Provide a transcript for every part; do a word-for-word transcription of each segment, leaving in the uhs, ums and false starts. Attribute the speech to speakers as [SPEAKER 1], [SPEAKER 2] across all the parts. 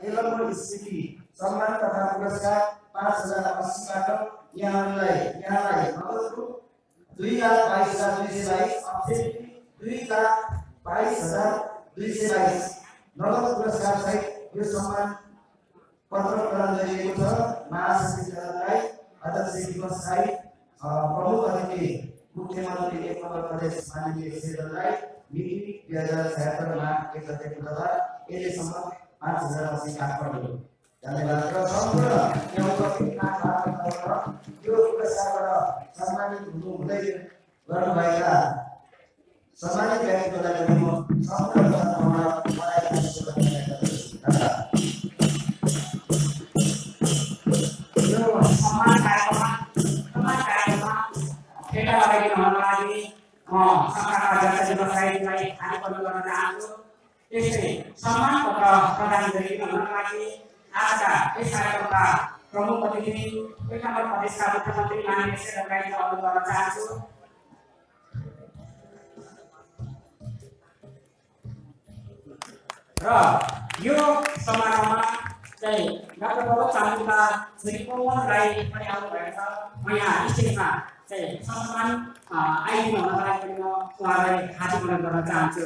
[SPEAKER 1] एलम्बो स्मृति सम्मान तथा पुरस्कार पाँच हजार अस्सीबाट यहाँलाई यहाँलाई नगदको दुई लाख बाइस हजार दुई सय बाइस अब्जेक्टिभ दुई लाख बाइस हजार दुई सय बाइस नगद पुरस्कार सहित यो सम्मान पत्र प्रदान गरिएको छ। महासचिवलाई अध्यक्ष दिवस सहित प्रमुख अतिथि मुख्यमन्त्री एक नम्बर प्रदेश माननीय शेरलाई मिति दुई हजार छयत्तर माघ एक गतेको तथा अहिलेसम्म पाँच हजार अस्सी काठमाडौँ धन्यवाद। र सम्पूर्ण यो पुरस्कारबाट सम्मानित हुनुहुँदै गर्नुभएका सम्मानित व्यक्तित्वलाई पनि म सम्पूर्ण जनताबाट बधाई दिन चाहन्छु।
[SPEAKER 2] यो सम्मान कार्यक्रममा सम्मान कार्यक्रममा भेला भएका हुनलाई म संस्थाका अध्यक्ष दिवसलाई हार्दिक गर्न चाहन्छु। यसै सम्मान पत्र प्रदान गरिएको हुनलाई आजका यस कार्यक्रमका प्रमुख अतिथि एक नम्बर प्रदेशका मुख्यमन्त्री माननीय शेरलाई अनुरोध गर्न चाहन्छु। र यो समारोहमा चाहिँ डाक्टर प्रभुत चामलिङका श्री पवन राई पनि आउनुभएको छ। म यहाँ स्टेजमा चाहिँ सम्मान आइदिनु हुनलाई पनि म उहाँलाई हार्दिक अनुरोध गर्न चाहन्छु।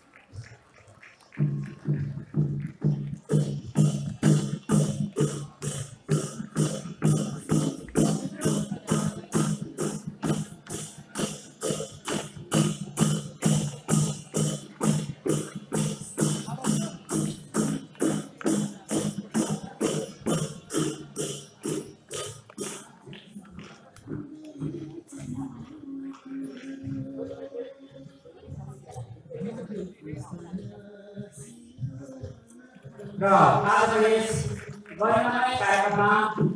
[SPEAKER 2] र आज यस गरिमामय कार्यक्रममा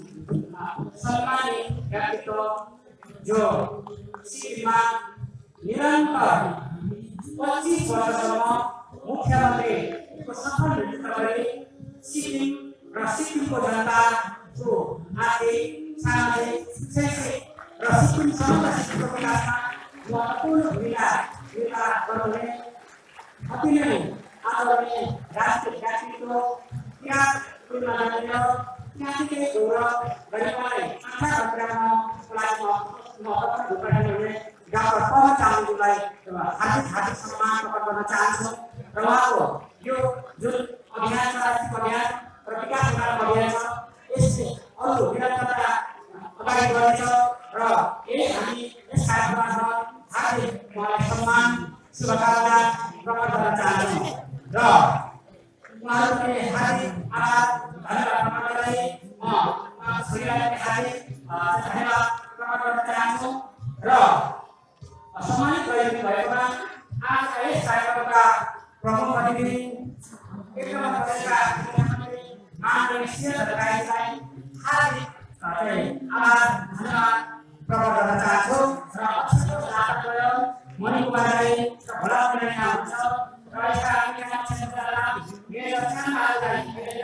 [SPEAKER 2] सम्मानित व्यक्तित्व जो शिविरमा निरन्तर पच्चीस वर्षसम्म मुख्यमन्त्रीको सफल नेतृत्व गरी सिक्किम र सिक्किमको जनताको आर्थिक सामाजिक शैक्षिक र सिक्किम समग्र सिक्किमको विकासमा महत्त्वपूर्ण भूमिका निर्वाह गर्नुहुने अति नै आदरणीय राष्ट्रिय व्यक्तित्व त्याग पूर्णमाननीय त्यतिकै गौरव गरिमालाई आशा मात्रामा लागि महत्त्वपूर्ण भूमिका निर्वाह डाक्टर पवन चामलिङलाई हार्दिक हार्दिक सम्मान प्रकट गर्न चाहन्छु। र उहाँको यो जुन अभियान छ राष्ट्रिय अभियान र विकास अभियान छ यसले अरू निरन्तरता अगाडि बढ्नेछ र यही हामी यस कार्यक्रममा हार्दिक उहाँलाई सम्मान शुभकामना प्रकट गर्न चाहन्छौँ। र उहाँहरूले हार्दिक आभार धन्यवाद प्रकट गर्दै म श्रीलाई हार्दिक धन्यवाद प्रकट गर्न चाहन्छु। र सम्मानित गरिदिनु भएकोमा आज यस कार्यक्रमका प्रमुख अतिथि एक नम्बर प्रदेशका मुख्यमन्त्री माननीय शेरलाई हार्दिक आभार धन्यवाद प्रकट गर्न चाहन्छु। र अक्षरको नाटक गयो मणिकुमारलाई भोला बनाइना हुन्छ र यसका अन्य क्षेत्रका मेरो सानालाई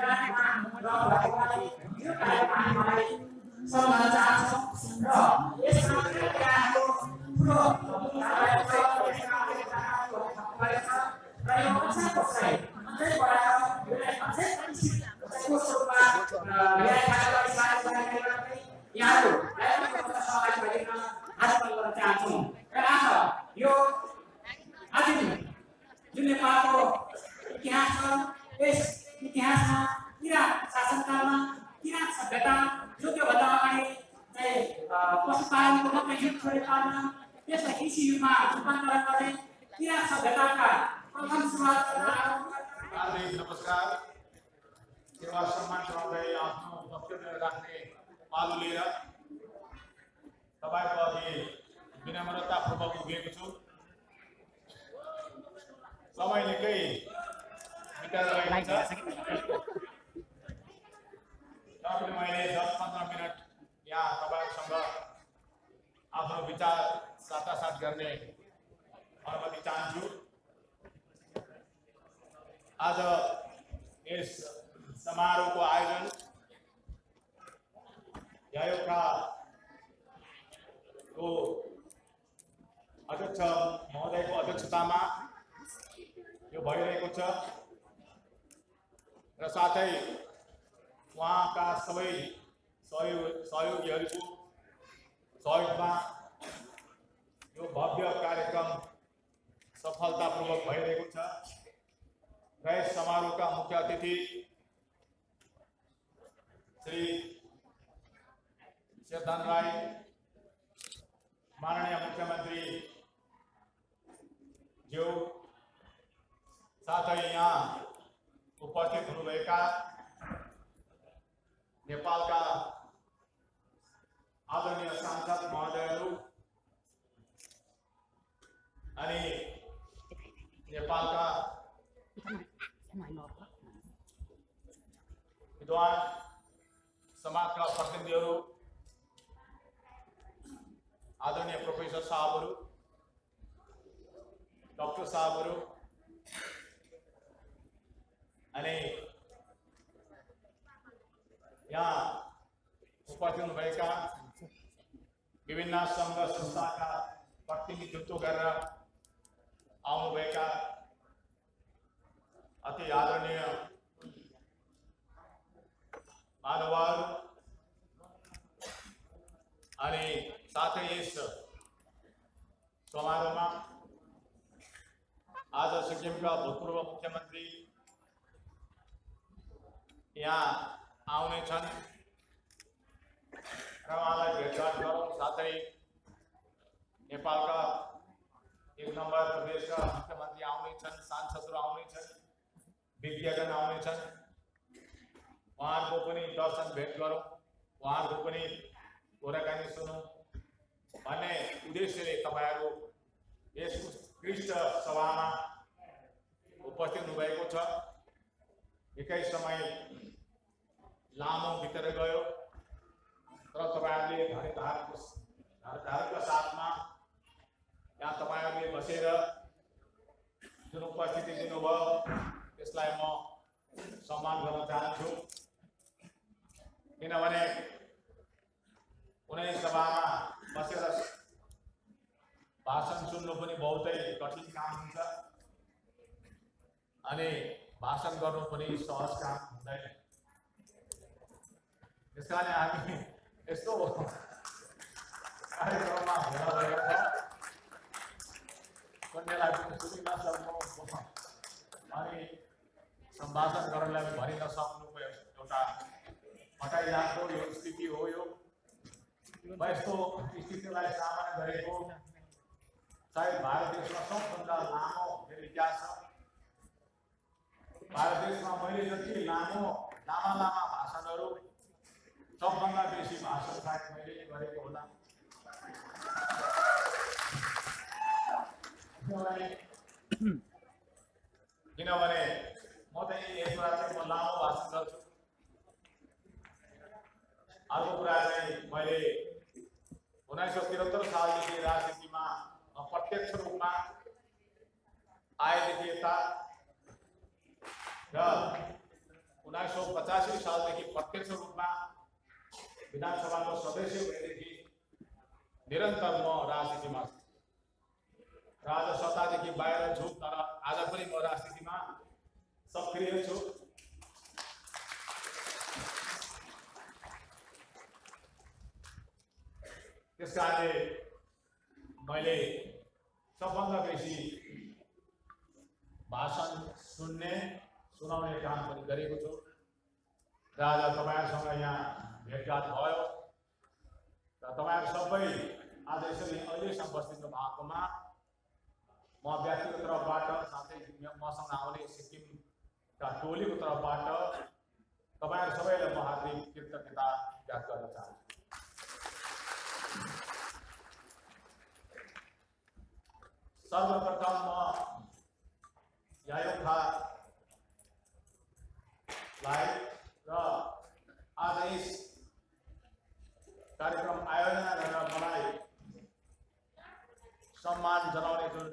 [SPEAKER 2] यो कार्यक्रमलाई सम्मान चाहन्छु। र यस कार्यक्रमको ठुलो र यो अझै कसै अझै बढाएर यसलाई अझै कसैको स्वरूपमा यहाँहरू सहभागी भइदिन हात गर्न चाहन्छौँ। र आज यो आज जुन नेपालको इतिहास छ यस इतिहासमा किराँत शासनकालमा किराँत सभ्यता जो त्योभन्दा अगाडि चाहिँ पशुपालनको मात्रै युग छोडेर पाल्न त्यसलाई कृषि युगमा रूपान्तरण गर्ने किराँत सभ्यताका प्रथम सुरुवात
[SPEAKER 3] नमस्कार। सेवा सम्मान गराउँदै आफ्नो वक्तव्य राख्ने पालो लिएर तपाईँको अघि विनम्रतापूर्वक उभिएको छु। समय निकै बिताइरहेको छ। तपाईँले मैले दस पन्ध्र मिनट यहाँ तपाईँहरूसँग आफ्नो विचार साटासाट गर्ने अनुमति चाहन्छु। आज यस समारोहको आयोजन यायोकाको अध्यक्ष महोदयको अध्यक्षतामा यो भइरहेको छ र साथै उहाँका सबै सहयोग सहयोगीहरूको सहयोगमा यो भव्य कार्यक्रम सफलतापूर्वक भइरहेको छ र यस समारोहका मुख्य अतिथि श्री शेरधन राई माननीय मुख्यमंत्री ज्यू साथै यहाँ उपस्थित हुनुभएका नेपालका आदरणीय सांसद महोदयहरू अनि नेपालका विद्वान समाजका प्रतिनिधिहरू आदरणीय प्रोफेसर साहबहरू डॉक्टर साहबहरू अनि यहाँ उपस्थित हुनुभएका विभिन्न संघ संस्थाका प्रतिनिधित्व गरेर आउनुभएका अति आदरणीय महानुभावहरू अनि साथै यस समारोहमा आज सिक्किमका भूतपूर्व मुख्यमंत्री यहाँ आउने छन् र उहाँलाई भेटघाट गरौँ। साथै नेपालका एक नंबर प्रदेशका मुख्यमंत्री आउने छन्, सांसदहरू आउने छन्, विज्ञजन आउने छन्। उहाँहरूको पनि दर्शन भेट गरौँ, उहाँहरूको पनि कुराकानी सुनौँ भन्ने उद्देश्यले तपाईहरु यस उत्कृष्ट सभामा उपस्थित हुनुभएको छ। एकै समय लामो बितेर गयो र तपाईहरुले धन्यवादको धन्यवादका साथमा यहाँ तपाईहरुले बसेर जुन उपस्थिति दिनुभयो त्यसलाई म सम्मान गर्न चाहन्छु। किनभने कुनै सभामा बसेर भाषण सुन्नु पनि बहुतै कठिन काम हुन्छ अनि भाषण गर्नु पनि सहज काम हुँदैन। त्यसकारण हामी यस्तो कार्यक्रममा भेला भएका छौँ कन्यालाई पनि सुनि नसक्नु अनि सम्भाषण गर्नलाई पनि भरि नसक्नुको एउटा हटाइलाग्दो यो स्थिति हो। यो यस्तो स्थितिलाई सामना गरेको सायद भारत देशमा सबभन्दा लामो मेरो इतिहास छ। भारत देशमा मैले जति लामो लामा लामा भाषणहरू सबभन्दा बेसी भाषण सायद मैले गरेको होला। किनभने म त एक कुरा चाहिँ म लामो भाषण गर्छु, अर्को कुरा चाहिँ मैले उन्नाइस सौ तिहत्तर सालदेखि राजनीतिमा अप्रत्यक्ष रूपमा आएदेखि यता र उन्नाइस सौ पचासी सालदेखि प्रत्यक्ष रूपमा विधानसभाको सदस्य भएदेखि निरन्तर म राजनीतिमा छु। आज सत्तादेखि बाहिर छु तर आज पनि म राजनीतिमा सक्रिय छु। त्यसकारणले मैले सबभन्दा बेसी भाषण सुन्ने सुनाउने काम पनि गरेको छु र आज तपाईहरुसँग यहाँ भेटघाट भयो र तपाईहरु सबै आज यसरी अहिलेसम्म बस्नु भएकोमा म व्यक्तिगत तर्फबाट साथै मसँग आउने सिक्किमका टोलीको तर्फबाट तपाईहरु सबैलाई म हार्दिक कृतज्ञता व्यक्त गर्न चाहन्छु। सर्वप्रथम म यायोखालाई र आज यस कार्यक्रम आयोजना गरेर मलाई सम्मान जनाउने जुन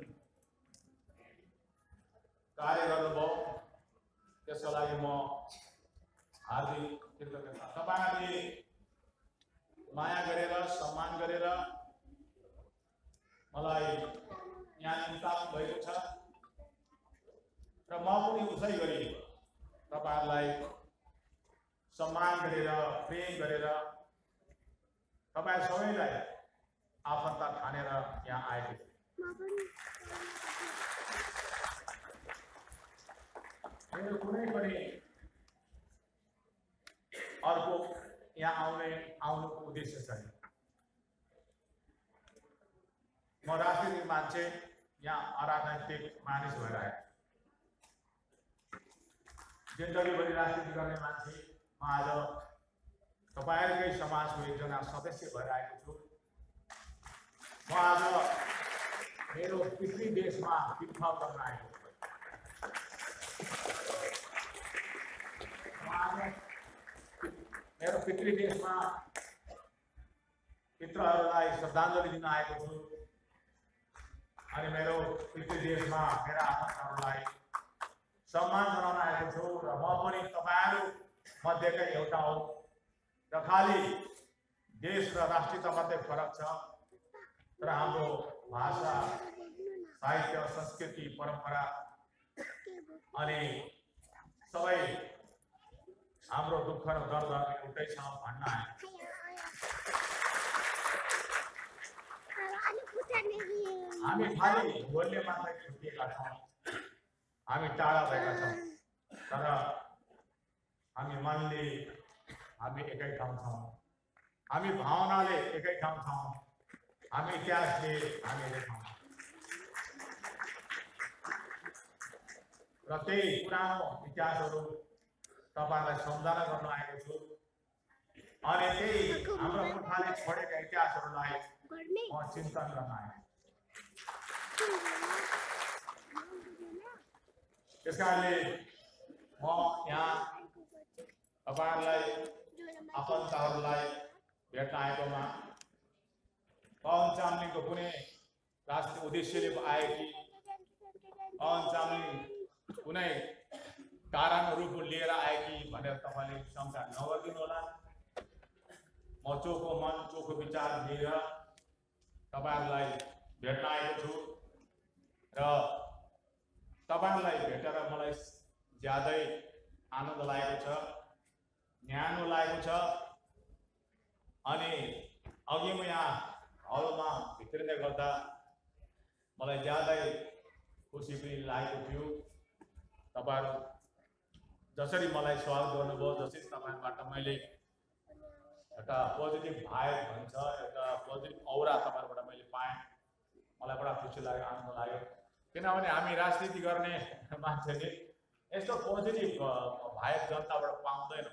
[SPEAKER 3] कार्य गर्नुभयो त्यसको लागि म हार्दिक कृतज्ञता। तपाईहरुले माया गरेर सम्मान गरेर मलाई यहाँ निम्ताउनु भएको छ र म पनि उसै गरी तपाईहरुलाई सम्मान गरेर प्रेम गरेर तपाईँ सबैलाई आफन्त ठानेर यहाँ आएको छु। मेरो कुनै पनि अर्को यहाँ आउने आउनुको उद्देश्य छैन। म राजनीतिक मान्छे, यहाँ अराजनैतिक मानिस भएर आएको। जिन्दगीभरि राजनीति गर्ने मान्छे म आज तपाईँहरूकै समाजको एकजना सदस्य भएर आएको छु। म आज मेरो पितृ देशमा बित्थाउ गर्न आएको छु। मेरो पितृ देशमा पितृहरूलाई श्रद्धाञ्जली दिन आएको छु अनि मेरो पितृ देशमा मेरा आफन्तहरूलाई सम्मान जनाउन आएको छु। र म पनि तपाईँहरू मध्येकै एउटा हो र खालि देश र राष्ट्रियता मात्रै फरक छ, तर हाम्रो भाषा, साहित्य, संस्कृति, परम्परा अनि सबै हाम्रो दुःख र दर्द एउटै छ भन्न आए। हामी खालि बोल्ने मात्रै छुटिएका छौँ, हामी टाढा भएका छौँ, तर हामी मनले हामी एकै ठाउँ छौँ, हामी भावनाले एकै ठाउँ छौँ, हामी इतिहासले हामी एकै ठाउँ छौँ। र त्यही पुरानो इतिहासहरू तपाईलाई सम्झना गर्न आएको छु अनि त्यही हाम्रो पुर्खाले छोडेका इतिहासहरूलाई म चिन्तन गर्न आएको। त्यसकारणले म यहाँ तपाईहरूलाई आफन्तहरूलाई भेट्न आएकोमा पवन चामलिङको कुनै राजनीतिक उद्देश्यले आए कि पवन चामलिङ कुनै कारणहरू लिएर आए कि भनेर तपाईँले शङ्का नगरिदिनु होला। म चोखो मन चोखो विचार लिएर तपाईँहरूलाई भेट्न आएको छु र तपाईँहरूलाई भेटेर मलाई ज्यादै आनन्द लागेको छ, न्यानो लागेको छ अनि अघि म यहाँ हलमा भित्रिँदै गर्दा मलाई ज्यादै खुसी पनि लागेको थियो। तपाईँहरू जसरी मलाई स्वागत गर्नुभयो, जसरी तपाईँबाट मैले एउटा पोजिटिभ भाइब भन्छ, एउटा पोजिटिभ औरा तपाईँबाट मैले पाएँ, मलाई बडा खुसी लाग्यो, आनन्द लाग्यो। किनभने हामी राजनीति गर्ने मान्छेले यस्तो पोजिटिभ भाइब जनताबाट पाउँदैन।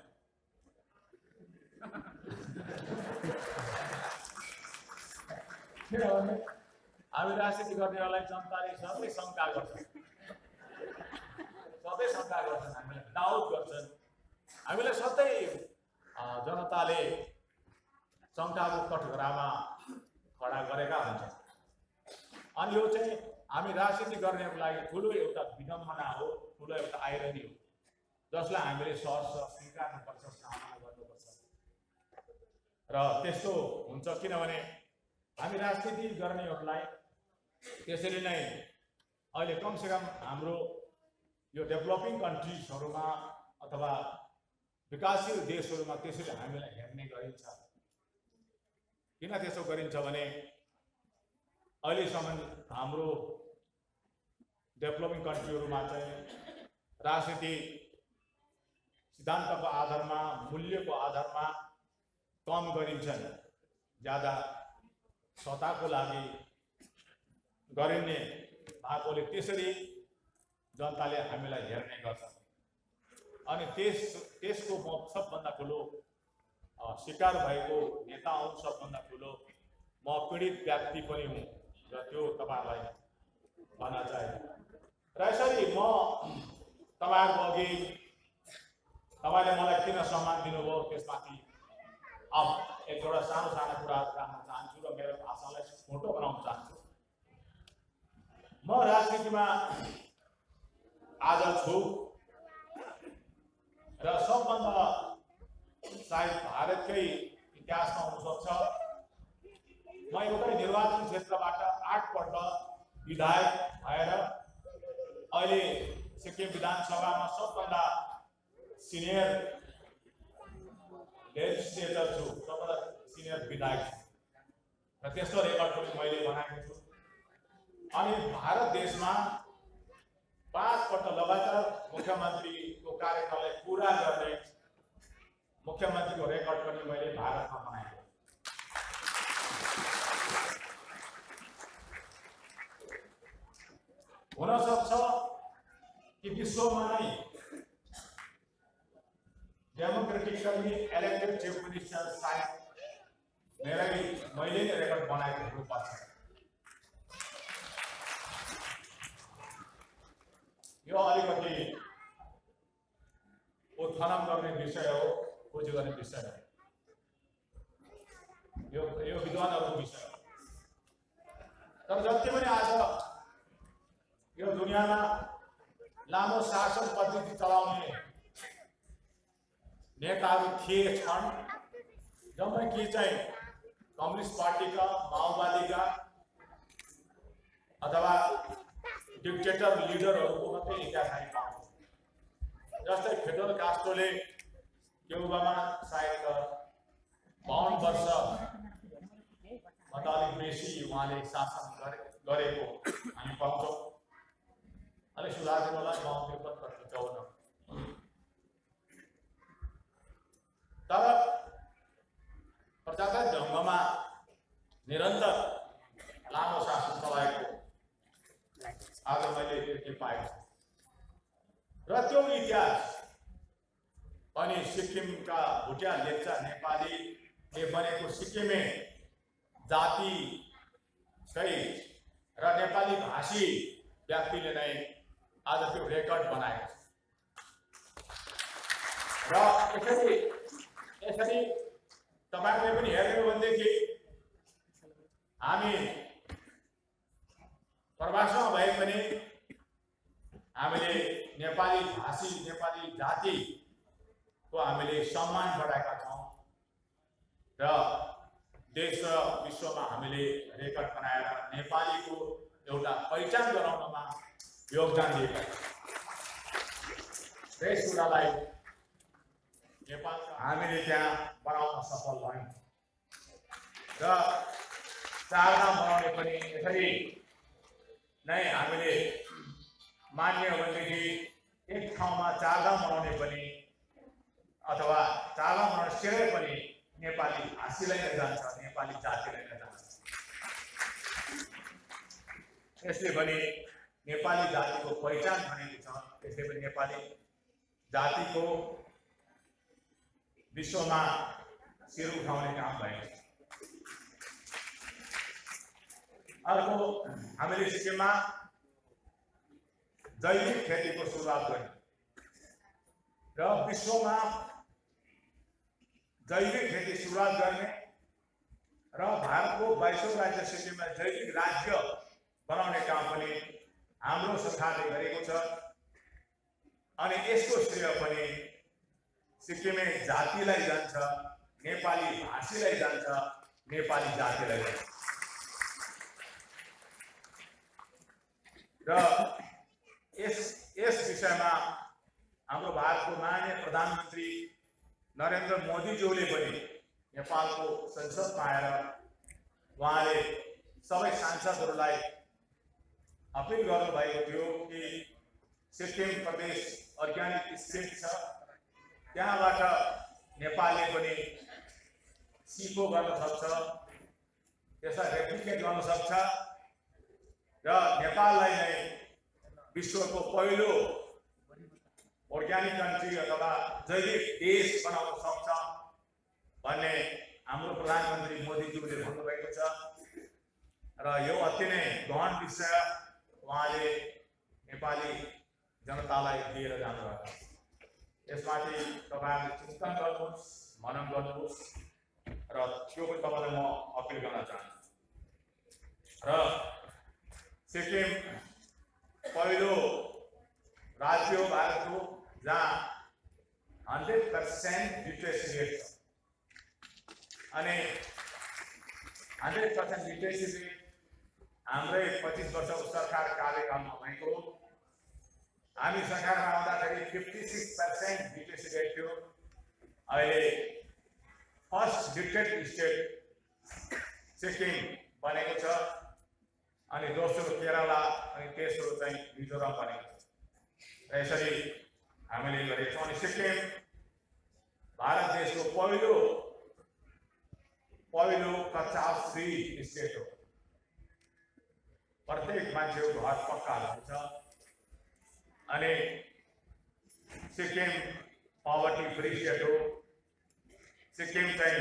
[SPEAKER 3] किनभने हामी राजनीति गर्नेहरूलाई जनताले सधैँ शङ्का गर्छन्, सधैँ शङ्का गर्छन्, हामीलाई डाउट गर्छन्, हामीलाई सधैँ जनताले शङ्काको कठघरामा खडा गरेका हुन्छन्। अनि यो चाहिँ हामी राजनीति गर्नेको लागि ठुलो एउटा विडम्बना हो, ठुलो एउटा आइरनी हो, जसलाई हामीले सहर्ष स्वीकार्नुपर्छ, सामना गर्नुपर्छ। र त्यस्तो हुन्छ किनभने हामी राजनीति गर्नेहरूलाई त्यसरी नै अहिले कमसेकम हाम्रो यो डेभलपिङ कन्ट्रिजहरूमा अथवा विकासशील देशहरूमा त्यसरी हामीलाई हेर्ने गरिन्छ। किन त्यसो गरिन्छ भने अहिलेसम्म हाम्रो डेभलपिङ कन्ट्रीहरूमा चाहिँ राजनीति सिद्धान्तको आधारमा, मूल्यको आधारमा कम गरिन्छन्, ज्यादा सत्ताको लागि गरिने भएकोले त्यसरी जनताले हामीलाई हेर्ने गर्छ। अनि त्यस त्यसको म सबभन्दा ठुलो शिकार भएको नेता हुँ, सबभन्दा ठुलो म पीडित व्यक्ति पनि हुँ र त्यो तपाईँहरूलाई भन्न चाहे। र यसरी म तपाईँहरूको अघि तपाईँले मलाई किन सम्मान दिनुभयो त्यसमाथि अब एक दुईवटा सानो सानो कुराहरू राख्न चाहन्छु र मेरो भाषालाई मोटो बनाउन चाहन्छु। म राजनीतिमा आज छु र सबभन्दा सायद भारतकै इतिहासमा हुनसक्छ म एउटै निर्वाचन क्षेत्रबाट आठपल्ट विधायक भएर अहिले सिक्किम विधानसभामा सबभन्दा सिनियर लेजिस्लेटर छु, सबभन्दा सिनियर विधायक छु र त्यस्तो रेकर्ड पनि मैले बनाएको छु। अनि भारत देशमा पाँच पल्ट लगातार मुख्यमन्त्रीको कार्यकाललाई पुरा गर्ने मुख्यमन्त्रीको रेकर्ड पनि मैले भारतमा बनाएको। हुन सक्छ कि विश्वमा नै डेमोक्रेटिकली इलेक्टेड चिफ मिनिस्टर सायद मेरै मैले नै रेकर्ड बनाएको हुनुपर्छ। यो अलिकति उत्खनन गर्ने विषय हो, खोजी गर्ने विषय हो, यो यो विद्वानहरूको विषय हो। तर जति पनि आज यो दुनियाँमा लामो शासन पद्धति चलाउने नेताहरू थिए छन्, जम्मै कि चाहिँ कम्युनिस्ट पार्टीका, माओवादीका अथवा डिक्टेटर लिडरहरूको मात्रै इतिहास हामी पाउँछौँ। जस्तै फिडेल कास्ट्रोले क्युबामा सायद बाउन्न वर्ष भन्दा अलिक बेसी उहाँले शासन गरे गरेको हामी पाउँछौँ। अलिक सुधार दिनुलाई बाउन्न त्रिपन्न चौन्न। तर प्रजातान्त्रिक ढङ्गमा निरन्तर लामो शासन चलाएको आज मैले देख्न पाएको छु। र त्यो इतिहास अनि सिक्किमका भुटिया लेप्चा नेपालीले बनेको सिक्किमे जाति सहित र नेपाली भाषी व्यक्तिले नै आज त्यो रेकर्ड बनाएको छ। र यसरी यसरी तपाईहरुले पनि हेर्नु भनेदेखि हामी प्रवासमा भए पनि हामीले नेपाली भाषी नेपाली जातिको हामीले सम्मान बढाएका छौँ र देश र विश्वमा हामीले रेकर्ड बनाएर नेपालीको एउटा पहिचान गराउनमा योगदान दिएका छौँ। त्यस कुरालाई नेपालका हामीले त्यहाँ बनाउन सफल भयौँ र चारधाम बनाउने पनि यसरी नै हामीले मान्य भनेदेखि एक ठाउँमा चारधाम बनाउने पनि अथवा चारधाम बनाउने श्रेय पनि नेपाली भाषीलाई नै जान्छ, नेपाली जातिलाई नै जान्छ। यसले पनि नेपाली जातिको पहिचान भनेको छ। त्यसले पनि नेपाली जातिको विश्वमा शिर उठाउने काम भएको छ। अर्को हामीले सिक्किममा जैविक खेतीको सुरुवात गर्यौं र विश्वमा जैविक खेती सुरुवात गर्ने र भारतको बाइसौं राज्य सिक्किमलाई जैविक राज्य बनाउने काम पनि हाम्रो सरकारले गरेको छ। अनि यसको श्रेय पनि सिक्किमे जातिलाई जान्छ, नेपाली भाषीलाई जान्छ, नेपाली जातिलाई जान्छ। र यस यस विषयमा हाम्रो भारतको माननीय प्रधानमन्त्री नरेन्द्र मोदीज्यूले पनि नेपालको संसदमा आएर उहाँले सबै सांसदहरूलाई अपिल गर्नुभएको थियो कि सिक्किम प्रदेश अर्ग्यानिक स्टेट छ, त्यहाँबाट नेपालले पनि सिको गर्न सक्छ, त्यसलाई रेप्लिकेट गर्न सक्छ र नेपाललाई नै विश्वको पहिलो अर्ग्यानिक कन्ट्री अथवा जैविक देश बनाउन सक्छ भन्ने हाम्रो प्रधानमन्त्री मोदीज्यूले भन्नुभएको छ। र यो अति नै गहन विषय उहाँले नेपाली जनतालाई दिएर जानुभएको छ। यसमाथि तपाईहरुले चिन्तन गर्नुहोस्, मनन गर्नुहोस् र त्यो पनि तपाईलाई म अपिल गर्न चाहन्छु। र सिक्किम पहिलो राज्य हो भारतको जहाँ हन्ड्रेड पर्सेंट लिटरेसी रेट छ। अनि हन्ड्रेड पर्सेंट लिटरेसी रेट हाम्रै पच्चीस वर्षको सरकार कार्यकालमा भएको। हामी सरकारमा आउँदाखेरि fifty six percent literacy rate थियो, अहिले फर्स्ट डिक्टेट स्टेट सिक्किम बनेको छ अनि दोस्रो केरला अनि तेस्रो चाहिँ मिजोरम बनेको छ। यसरी हामीले गरेको छौँ। अनि सिक्किम भारत देशको पहिलो पहिलो कच्चा फ्री स्टेट हो। प्रत्येक मान्छेको घर पक्का हुन्छ अनि सिक्किम पावर्टी फ्री स्टेट हो। सिक्किम चाहिँ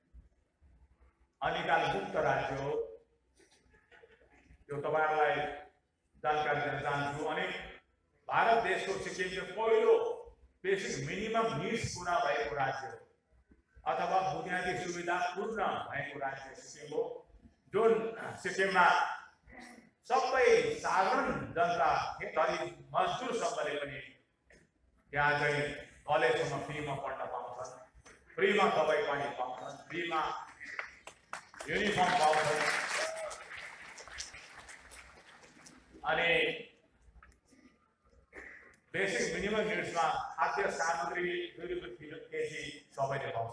[SPEAKER 3] अनिकाल मुक्त राज्य हो। त्यो तपाईहरुलाई जानकारी दिन चाहन्छु। अनि भारत देशको सिक्किम चाहिँ पहिलो बेसिक मिनिमम निड्स पूरा भएको राज्य हो अथवा बुनियादी सुविधा पूर्ण भएको राज्य सिक्किम हो। जुन सिक्किममा सबै साधारण जनता खेतहरी मजदुरसम्मले पनि यहाँ चाहिँ कलेजसम्म फ्रीमा पढ्न पाउँछन्, फ्रीमा दबाई पानी पाउँछन्, फ्रीमा युनिफर्म पाउँछन्। अनि बेसिक मिनिमम निड्समा खाद्य सामग्री दुई रुपियाँ केजी सबैले पाउँछ।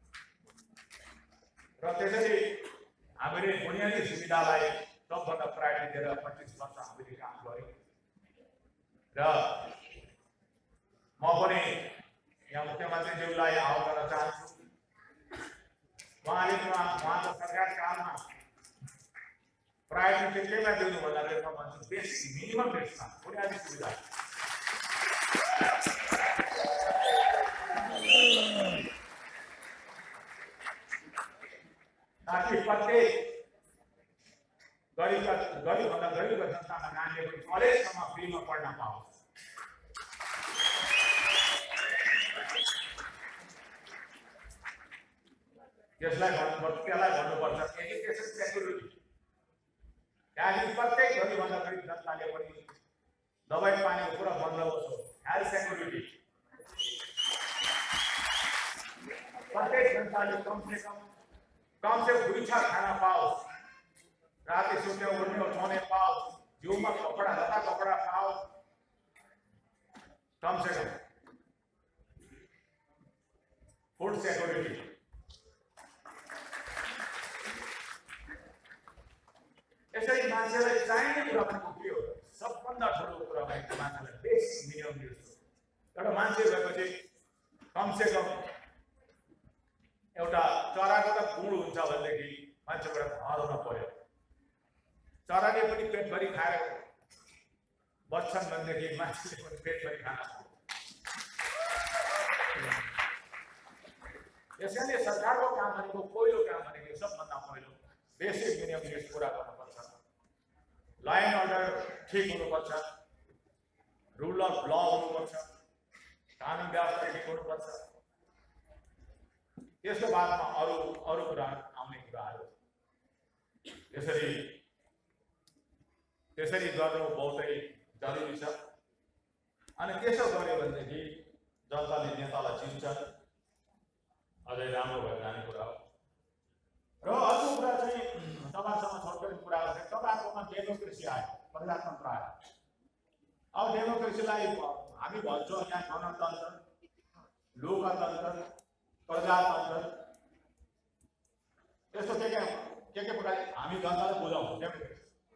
[SPEAKER 3] र त्यसरी हामीले बुनियादी सुविधालाई सबभन्दा प्रायोरिटी दिएर पच्चिस वर्ष हामीले काम गऱ्यौँ। र म पनि यहाँ मुख्यमन्त्रीज्यूलाई आह्वान गर्न चाहन्छु। उहाँले उहाँको सरकार कालमा प्रायोरिटी केमा दिनु भन्दाखेरि म भन्छु बेसिक मिनिमम निड्समा बुनियादी सुविधा। ताकि प्रत्येक गरीब गरीबभन्दा गरीब जनतामा नानीले पनि कलेजसम्म फ्रीमा पढ्न पाओस्। त्यसलाई भन्नुपर्छ त्यसलाई भन्नुपर्छ एजुकेसन सेक्युरिटी। त्यहाँदेखि प्रत्येक गरीबभन्दा गरीब जनताले पनि दबाई पानीको पुरा बन्दोबस्त हो। हेल्थ सेक्युरिटी प्रत्येक जनताले कम से कम कम से दुई छाक खाना पाओस्, राति सुत्ने उठ्ने उठाउने पाओस्, जिउमा कपडा लता कपडा पाओस्, कम से कम फूड सेक्युरिटी। यसरी मान्छेलाई चाहिने कुरा भनेको के हो? सबभन्दा ठुलो कुरा भनेको मान्छेलाई बेसिक मिनिमम निड्स हो। एउटा मान्छे भएपछि कम से कम एउटा चराको त गुण हुन्छ भनेदेखि मान्छेबाट घर हुन पर्यो। चराले पनि पेटभरि खाएर बच्छन् भनेदेखि मान्छेले पनि पेटभरि खाना पर्यो। यसैले सरकारको काम भनेको पहिलो काम भनेको सबभन्दा पहिलो बेसिक मिनिमम निड्स पुरा गर्नुपर्छ। ल एन्ड अर्डर ठिक हुनुपर्छ, रुल अफ ल हुनुपर्छ, कानुन व्यवस्था ठिक हुनुपर्छ। त्यसको बादमा अरू अरू कुरा आउने कुराहरू त्यसरी त्यसरी गर्नु बहुतै जरुरी छ। अनि त्यसो गर्यो भनेदेखि जनताले नेतालाई चिन्छन्, अझै राम्रो भएर जाने कुरा हो। र अर्को कुरा चाहिँ तपाईँसँग छोटकरी कुरा गर्छ। तपाईँहरूकोमा डेमोक्रेसी आयो, प्रजातन्त्र आयो। अब डेमोक्रेसीलाई हामी भन्छौँ यहाँ गणतन्त्र, लोकतन्त्र, प्रजातन्त्र, यस्तो के के के के प्रकारले हामी जनतालाई बुझाउँछौँ डेमोक्रेसी।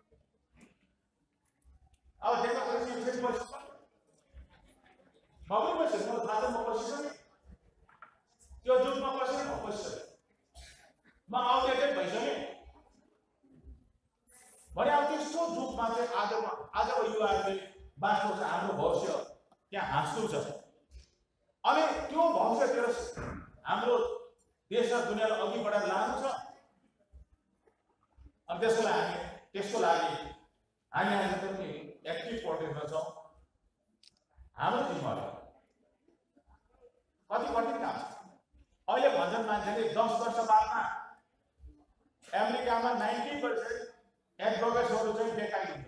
[SPEAKER 3] अब डेमोक्रेसी विषय पछि म पनि पछि म थाहा छ म पछि पनि त्यो जुगमा पछि म पछि म आउटेडेड भइसकेँ भने अब त्यस्तो जुगमा चाहिँ आजमा आजको युवाहरूले बाँच्नु छ, हाम्रो भविष्य त्यहाँ हाँस्नु छ। अनि त्यो भविष्यतिर हाम्रो देश र दुनियाँलाई अघि बढाएर लानु छ। अब त्यसको लागि त्यसको लागि हामी आज पनि एक्टिभ पोलिटिक्समा छौँ। हाम्रो जिम्मेवारी कति कठिन काम छ। अहिले भन्छन् मान्छेले दस वर्ष बादमा अमेरिकामा नाइन्टी पर्सेन्ट एडभोकेट्सहरू चाहिँ बेकारी हुन्छ।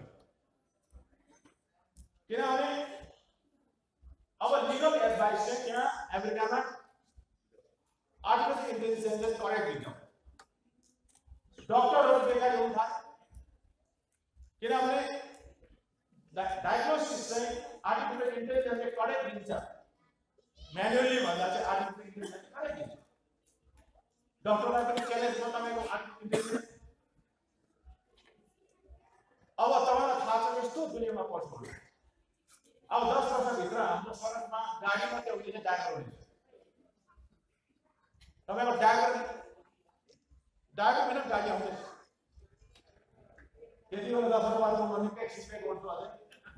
[SPEAKER 3] किनभने अब लिगल एडभाइस चाहिँ त्यहाँ अमेरिकामा आर्टिफिशियल इन्टेलिजेन्सले करेक्ट दिन्छ। डक्टरहरू बेकारी हुन थाले किनभने डायग्नोसिस चाहिँ आर्टिफिशियल इन्टेलिजेन्सले करेक्ट दिन्छ, म्यानुअली भन्दा चाहिँ आर्टिफिशियल इन्टेलिजेन्सले करेक्ट दिन्छ। डक्टरलाई पनि च्यालेन्ज म तपाईँको आर्टिफिसियल अब तपाईँलाई थाहा छ यस्तो दुनियाँमा पर्छु अब दस वर्षभित्र हाम्रो सडकमा गाडी मात्रै उहिले ड्राइभर हुन्छ तपाईँको ड्राइभर ड्राइभर बिना गाडी आउँदैछ त्यति बेला दस वर्षको म निकै एक्सपेक्ट गर्छु अझै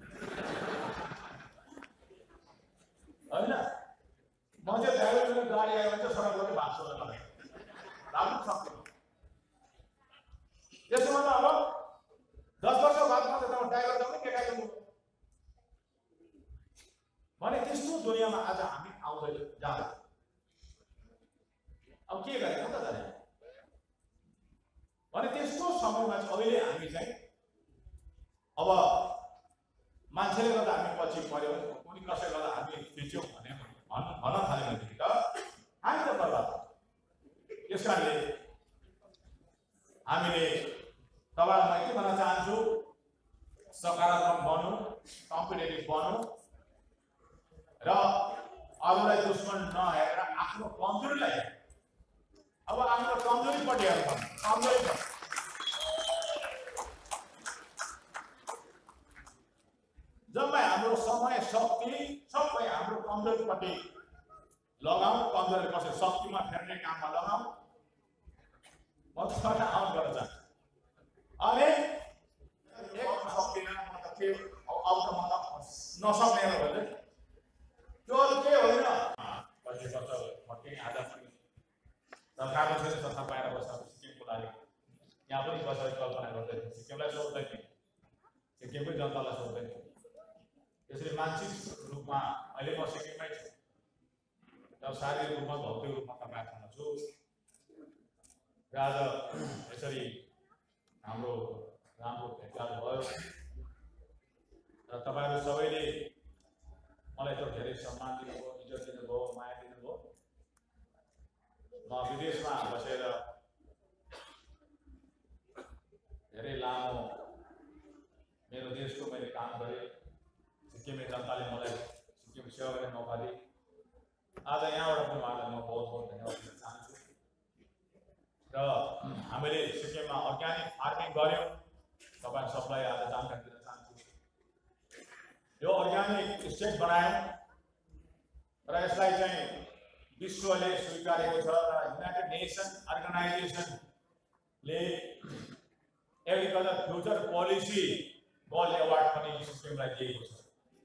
[SPEAKER 3] होइन मान्छे ड्राइभर बिना गाडी आयो भने चाहिँ सडकबाट भाग्छ होला लाग्नु सक्दैन त्यसो भन्दा अब दस वर्ष बादमा त तपाईँ ड्राइभर जम्मै केटा गर्नु भने त्यस्तो दुनियाँमा आज हामी आउँदै जाँदा अब के गर्ने कता जाने भने त्यस्तो समयमा चाहिँ अहिले हामी चाहिँ अब मान्छेले गर्दा हामी पछि पर्यो कुनै कसैले गर्दा हामी थिच्यौँ भने भन्न थाल्यो भनेदेखि त हामी त बर्बाद यस कारणले हामीले तपाईँलाई के भन्न चाहन्छु सकारात्मक बन्नु कम्पिटेटिभ बन्नु र अरूलाई दुश्मन नहेरेर आफ्नो कमजोरीलाई अब आफ्नो कमजोरीपट्टि हेर्नु कमजोरी जम्मै हाम्रो समय शक्ति सबै हाम्रो कमजोरीपट्टि लगाऊ कमजोरी कसै शक्तिमा फेर्ने काममा लगाऊ म तपाईँलाई आउट गर्न चाहन्छु अनि एक सक्दिनँ म त के अब त म त नसक्ने भने त्यो के होइन पछि वर्ष फर्के आज पनि सरकारले चाहिँ संस्था पाएर बस्छ सिक्किमको लागि यहाँ पनि कसरी कल्पना गर्दै सिक्किमलाई सोध्दै थिएँ सिक्किमकै जनतालाई सोध्दै थिएँ त्यसरी मानसिक रूपमा अहिले म सिक्किममै छु र शारीरिक रूपमा भौतिक रूपमा तपाईँहरूसँग छु र आज यसरी हाम्रो राम्रो भेटघाट भयो र तपाईँहरू सबैले मलाई त धेरै सम्मान दिनुभयो इज्जत दिनुभयो माया दिनुभयो म विदेशमा बसेर धेरै लामो मेरो देशको मैले काम गरेँ सिक्किमे जनताले मलाई सिक्किम सेवा गर्ने मौका दिए आज यहाँबाट पनि उहाँलाई म बहुत बहुत धन्यवाद दिन चाहन्छु र हामीले सिक्किममा अर्ग्यानिक फार्मिङ गऱ्यौँ तपाईँ सबलाई आज जानकारी दिन चाहन्छु यो अर्ग्यानिक स्टेट बनायौँ र यसलाई चाहिँ विश्वले स्वीकारेको छ र युनाइटेड नेसन अर्गनाइजेसनले agriculture future policy gold award पनि सिक्किमलाई दिएको छ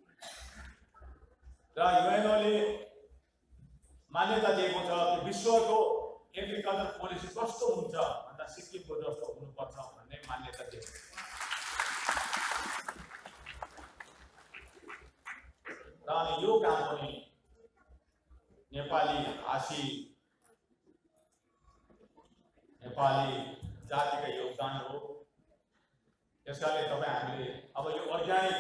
[SPEAKER 3] र युएनओले मान्यता दिएको छ कि विश्वको एग्रिकल्चर पोलिसी कस्तो हुन्छ भन्दा सिक्किमको जस्तो हुनुपर्छ भन्ने मान्यता दिएको छ र अनि यो काम पनि नेपाली भाषी नेपाली जातिको योगदान हो त्यसकारणले तपाईँ हामीले अब यो अर्ग्यानिक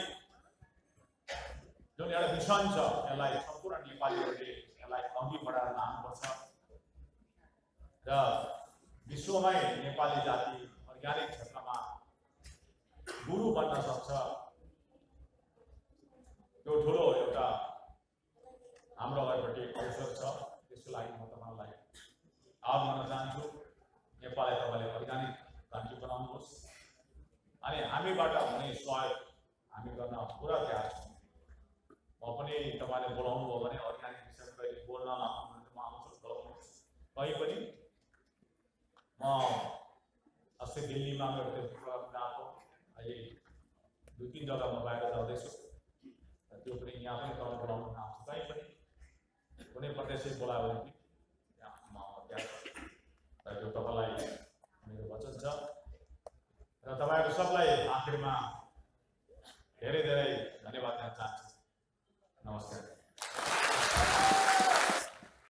[SPEAKER 3] जुन एउटा मिसन छ यसलाई सम्पूर्ण नेपालीहरूले यसलाई अघि बढाएर लानुपर्छ र विश्वमै नेपाली जाति अर्ग्यानिक क्षेत्रमा गुरु बन्न सक्छ यो ठुलो एउटा हाम्रो अगाडिपट्टि अवसर छ त्यसको लागि म तपाईँलाई आह्वान गर्न चाहन्छु नेपाललाई तपाईँले अर्ग्यानिक कन्ट्री बनाउनुहोस् अनि हामीबाट हुने सहयोग हामी गर्न पुरा तयार छौँ म पनि तपाईँले बोलाउनु भयो भने अर्ग्यानिक विषयमा कहिले बोल्न लाउनु भने म आउँछु बोलाउनुहोस् कहीँ पनि म अस्ति दिल्लीमा मेरो त्यो प्रोग्राम गएको अहिले दुई तिन जग्गा म बाहिर जाँदैछु त्यो पनि यहाँ पनि तपाईँ बोलाउनु आउँछु कहीँ पनि कुनै प्रदेशै बोलायो भने त्यहाँ म त्यहाँ र त्यो तपाईँलाई मेरो वचन छ र तपाईँहरू सबलाई आखिरमा धेरै धेरै धन्यवाद दिन चाहन्छु नमस्कार।